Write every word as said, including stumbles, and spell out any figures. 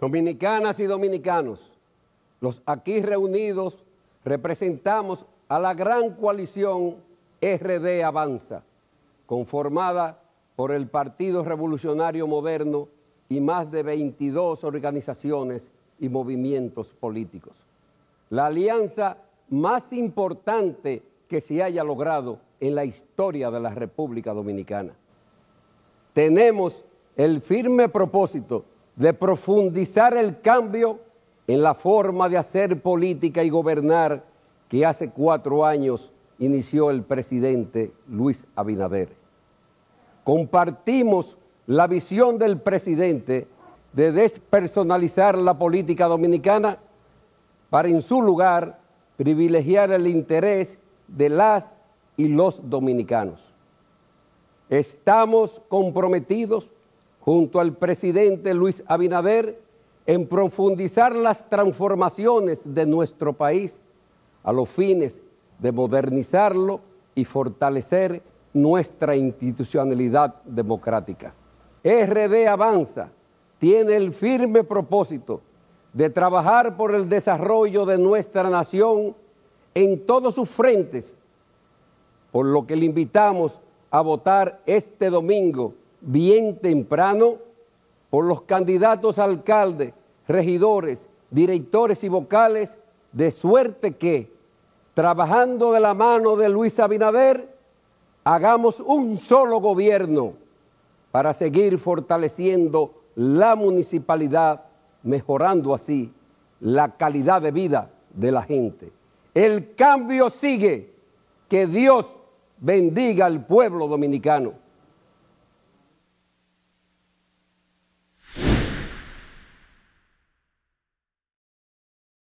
Dominicanas y dominicanos, los aquí reunidos representamos a la gran coalición R D Avanza, conformada por el Partido Revolucionario Moderno y más de veintidós organizaciones y movimientos políticos. La alianza más importante que se haya logrado en la historia de la República Dominicana. Tenemos el firme propósito de profundizar el cambio en la forma de hacer política y gobernar que hace cuatro años inició el presidente Luis Abinader. Compartimos la visión del presidente de despersonalizar la política dominicana para en su lugar privilegiar el interés de las y los dominicanos. Estamos comprometidos junto al presidente Luis Abinader en profundizar las transformaciones de nuestro país a los fines de modernizarlo y fortalecer nuestra institucionalidad democrática. R D Avanza tiene el firme propósito de trabajar por el desarrollo de nuestra nación en todos sus frentes, por lo que le invitamos a votar este domingo bien temprano por los candidatos a alcalde, regidores, directores y vocales, de suerte que, trabajando de la mano de Luis Abinader, hagamos un solo gobierno para seguir fortaleciendo la municipalidad, mejorando así la calidad de vida de la gente. El cambio sigue. Que Dios bendiga al pueblo dominicano.